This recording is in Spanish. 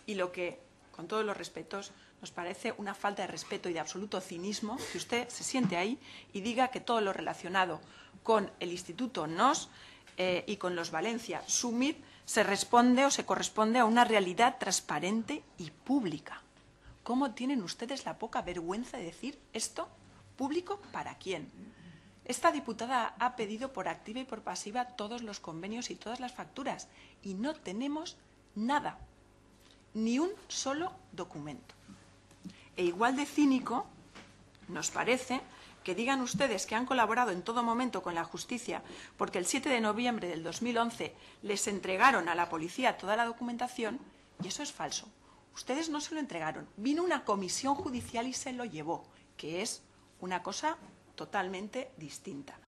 Y lo que, con todos los respetos, nos parece una falta de respeto y de absoluto cinismo que usted se siente ahí y diga que todo lo relacionado con el Instituto NOS y con los Valencia Summit se responde o se corresponde a una realidad transparente y pública. ¿Cómo tienen ustedes la poca vergüenza de decir esto? ¿Público para quién? Esta diputada ha pedido por activa y por pasiva todos los convenios y todas las facturas y no tenemos nada, ni un solo documento. E igual de cínico nos parece que digan ustedes que han colaborado en todo momento con la justicia porque el 7 de noviembre del 2011 les entregaron a la policía toda la documentación y eso es falso. Ustedes no se lo entregaron. Vino una comisión judicial y se lo llevó, que es una cosa totalmente distinta.